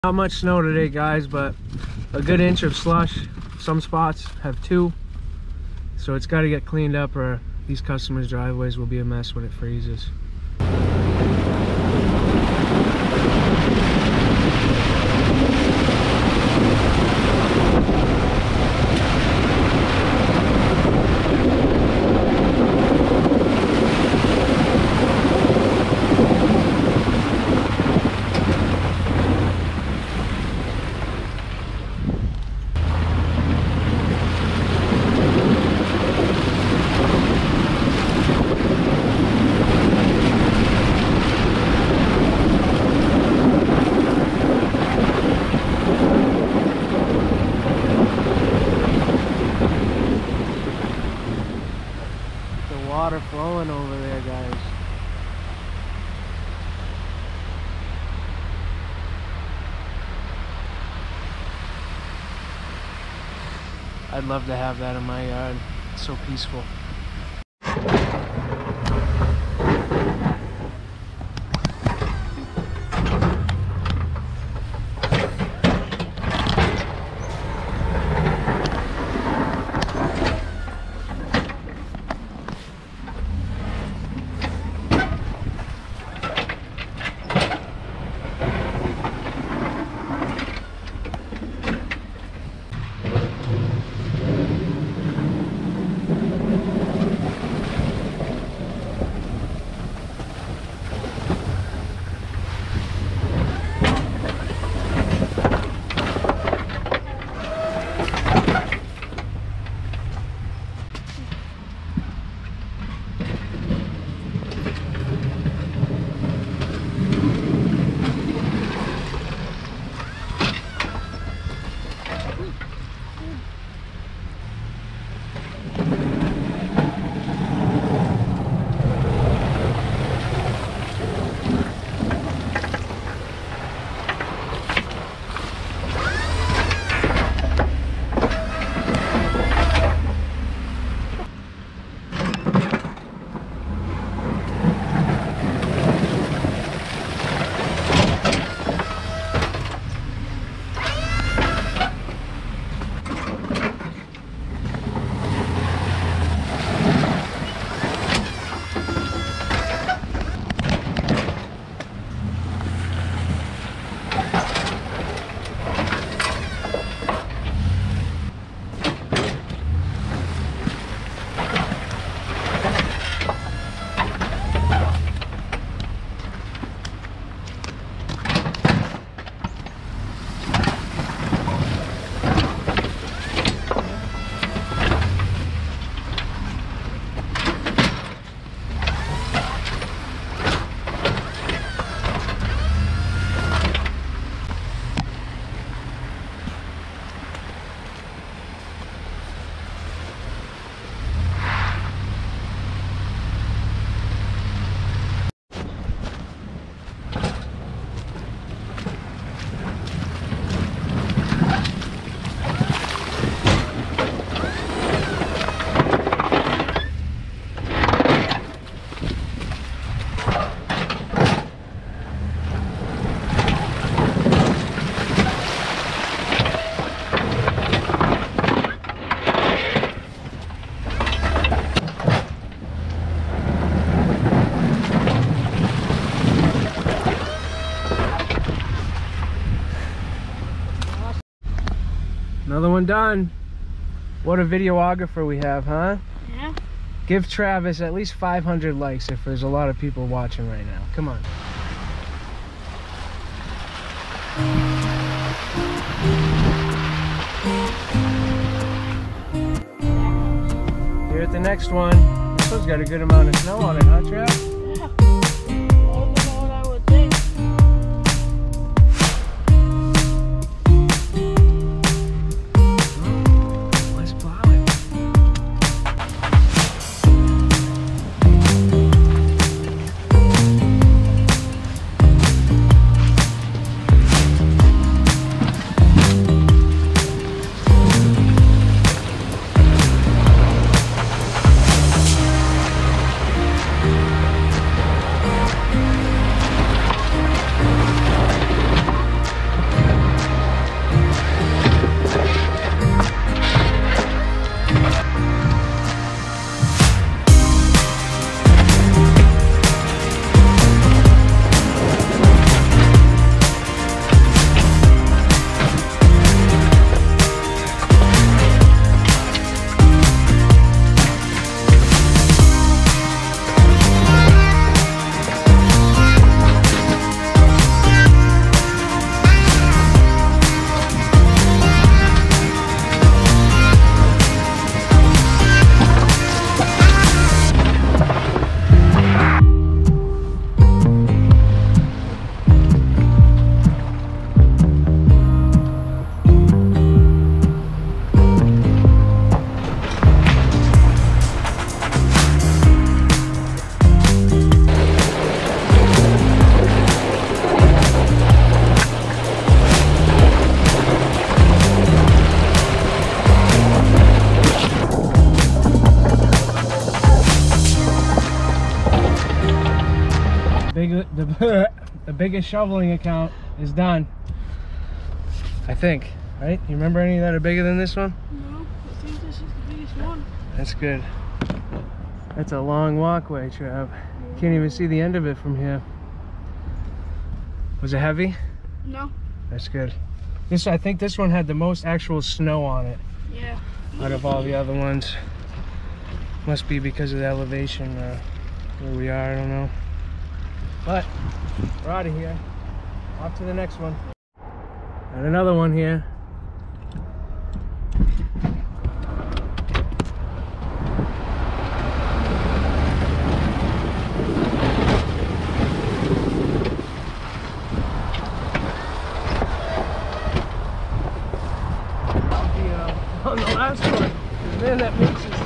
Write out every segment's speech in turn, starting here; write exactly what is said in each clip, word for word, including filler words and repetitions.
Not much snow today, guys, but a good inch of slush. Some spots have two, so it's got to get cleaned up or these customers' driveways will be a mess when it freezes. Water flowing over there, guys. I'd love to have that in my yard. It's so peaceful. Another one done. What a videographer we have, huh? Yeah. Give Travis at least five hundred likes if there's a lot of people watching right now. Come on. Here at the next one. This one's got a good amount of snow on it, huh, Trav? the biggest shoveling account is done. I think, right? You remember any that are bigger than this one? No, I think this is the biggest one. That's good. That's a long walkway, Trav. Can't even see the end of it from here. Was it heavy? No. That's good. This, I think this one had the most actual snow on it. Yeah. Out of all the other ones. Must be because of the elevation uh, where we are, I don't know. But we're out of here. Off to the next one. And another one here. On the last one, man, that makes it.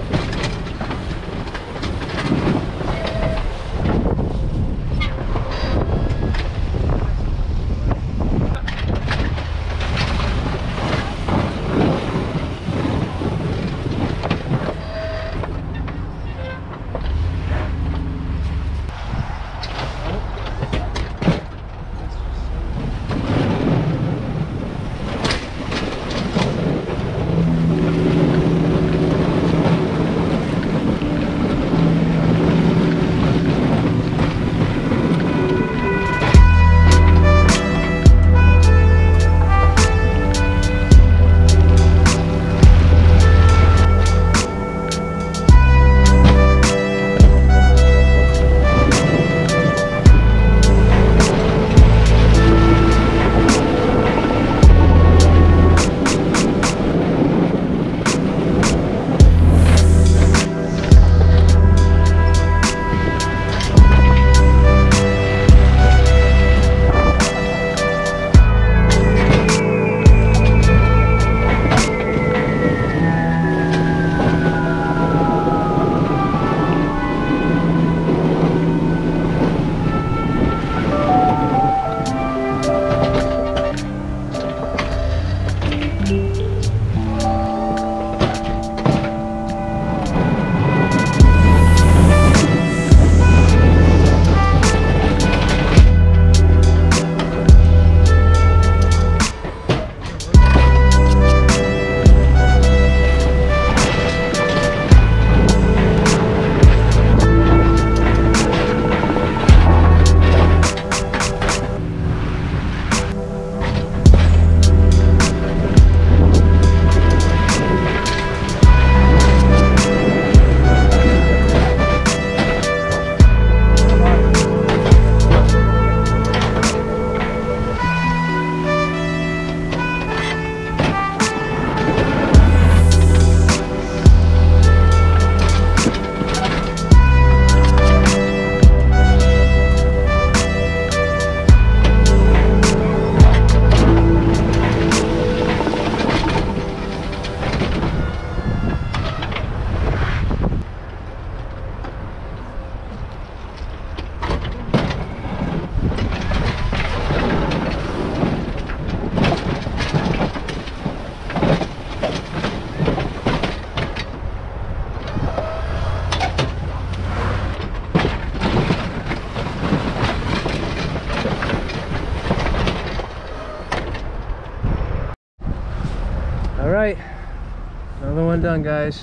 All right, another one done, guys.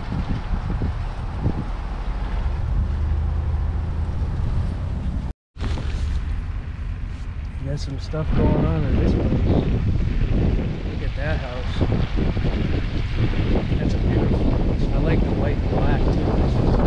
There's some stuff going on in this place. Look at that house. That's a beautiful house. I like the white and black too.